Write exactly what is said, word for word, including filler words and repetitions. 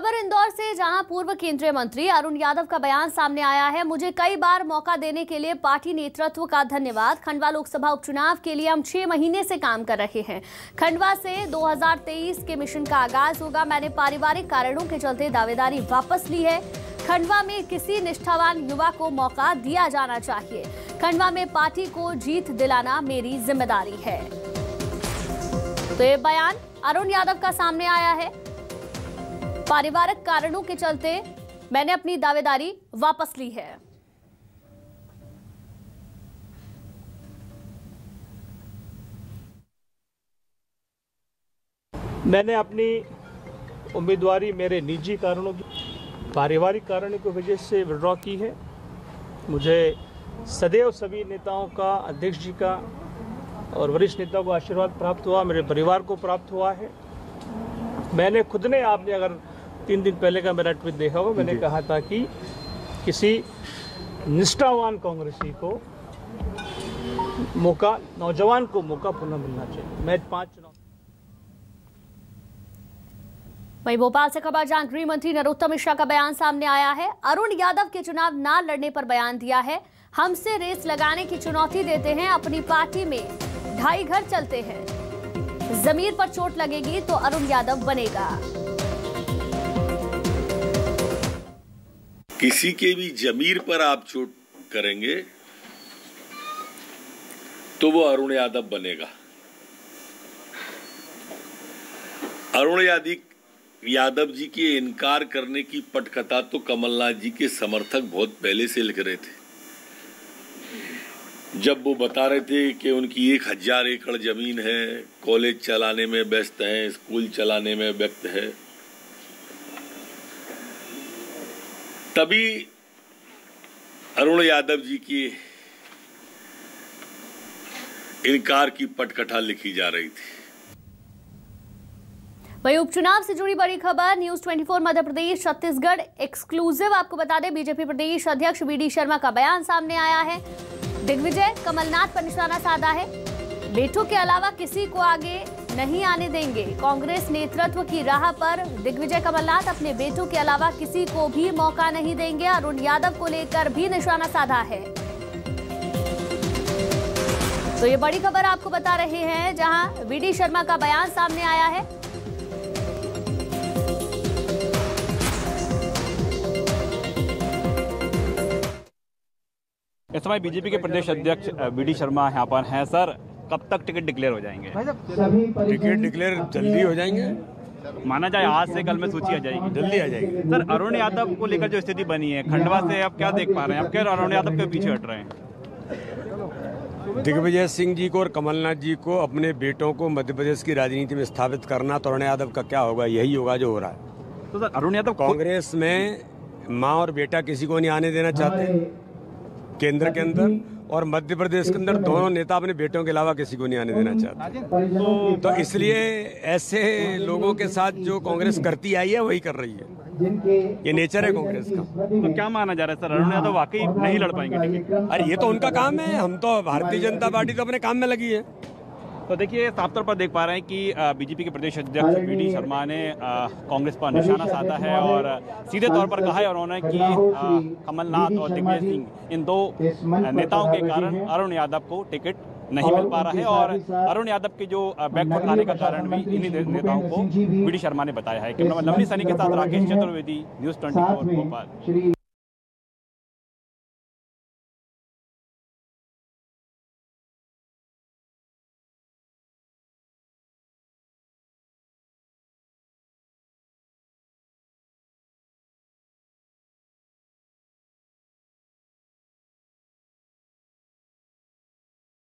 खबर इंदौर से, जहां पूर्व केंद्रीय मंत्री अरुण यादव का बयान सामने आया है। मुझे कई बार मौका देने के लिए पार्टी नेतृत्व का धन्यवाद। खंडवा लोकसभा उपचुनाव के लिए हम छह महीने से काम कर रहे हैं। खंडवा से दो हज़ार तेईस के मिशन का आगाज होगा। मैंने पारिवारिक कारणों के चलते दावेदारी वापस ली है। खंडवा में किसी निष्ठावान युवा को मौका दिया जाना चाहिए। खंडवा में पार्टी को जीत दिलाना मेरी जिम्मेदारी है। तो ये बयान अरुण यादव का सामने आया है। पारिवारिक कारणों के चलते मैंने अपनी दावेदारी वापस ली है। मैंने अपनी उम्मीदवारी मेरे निजी कारणों की, पारिवारिक कारणों की वजह से विड्रॉ की है। मुझे सदैव सभी नेताओं का, अध्यक्ष जी का और वरिष्ठ नेताओं को आशीर्वाद प्राप्त हुआ, मेरे परिवार को प्राप्त हुआ है। मैंने खुद ने, आपने अगर तीन दिन पहले का मेरा ट्वीट देखा होगा, मैंने कहा था कि किसी निष्ठावान कांग्रेसी को मौका, नौजवान को मौका पुनः मिलना चाहिए। मैं पांच चुनाव वहीं भोपाल से खबर, जहां गृह मंत्री नरोत्तम मिश्रा का बयान सामने आया है। अरुण यादव के चुनाव न लड़ने पर बयान दिया है। हमसे रेस लगाने की चुनौती देते हैं। अपनी पार्टी में ढाई घर चलते हैं। जमीर पर चोट लगेगी तो अरुण यादव बनेगा। किसी के भी जमीर पर आप चोट करेंगे तो वो अरुण यादव बनेगा। अरुण यादव यादव जी के इनकार करने की पटकथा तो कमलनाथ जी के समर्थक बहुत पहले से लिख रहे थे। जब वो बता रहे थे कि उनकी एक हजार एकड़ जमीन है, कॉलेज चलाने में व्यस्त है, स्कूल चलाने में व्यस्त है, तभी अरुण यादव जी की इनकार की पटकथा लिखी जा रही थी। वहीं उपचुनाव से जुड़ी बड़ी खबर, न्यूज चौबीस मध्य प्रदेश छत्तीसगढ़ एक्सक्लूसिव। आपको बता दें, बीजेपी प्रदेश अध्यक्ष वी डी शर्मा का बयान सामने आया है। दिग्विजय कमलनाथ पर निशाना साधा है। बेटों के अलावा किसी को आगे नहीं आने देंगे। कांग्रेस नेतृत्व की राह पर दिग्विजय कमलनाथ अपने बेटों के अलावा किसी को भी मौका नहीं देंगे। अरुण यादव को लेकर भी निशाना साधा है। तो ये बड़ी खबर आपको बता रहे हैं, जहां वी डी शर्मा का बयान सामने आया है। इस समय बीजेपी के प्रदेश अध्यक्ष वी डी शर्मा यहाँ पर हैं। सर, कब तक टिकट डिक्लेयर हो जाएंगे? टिकट डिक्लेयर जल्दी हो जाएंगे। माना जाए आज से कल में सूची आ जाएगी, जल्दी आ जाएगी। सर, अरुण यादव को लेकर जो स्थिति बनी है खंडवा से, आप क्या देख पा रहे हैं? आप क्या अरुण यादव के पीछे हट रहे हैं? दिग्विजय सिंह जी को और कमलनाथ जी को, अपने बेटों को मध्य प्रदेश की राजनीति में स्थापित करना, तो अरुण यादव का क्या होगा? यही होगा जो हो रहा है। तो सर, अरुण यादव कांग्रेस में माँ और बेटा किसी को नहीं आने देना चाहते केंद्र के अंदर, और मध्य प्रदेश के अंदर दोनों नेता अपने बेटों के अलावा किसी को नहीं आने देना चाहते। तो, तो इसलिए ऐसे लोगों के साथ जो कांग्रेस करती आई है वही कर रही है। ये नेचर है कांग्रेस का। तो क्या माना जा रहा है सर, अरुण यादव वाकई नहीं लड़ पाएंगे टिकट? अरे ये तो उनका काम है। हम तो, भारतीय जनता पार्टी तो अपने काम में लगी है। तो देखिए, साफ तौर पर देख पा रहे हैं कि बीजेपी के प्रदेश अध्यक्ष वी डी शर्मा ने कांग्रेस पर निशाना साधा है और सीधे तौर पर कहा है उन्होंने कि कमलनाथ और दिग्विजय सिंह, इन दो नेताओं के कारण अरुण यादव को टिकट नहीं मिल पा रहा है। और अरुण यादव के जो बैकफुट आने का कारण भी इन्हीं नेताओं को वी डी शर्मा ने बताया है। कैमरामैन लवली सनी के साथ राकेश चतुर्वेदी, न्यूज चौबीस भोपाल।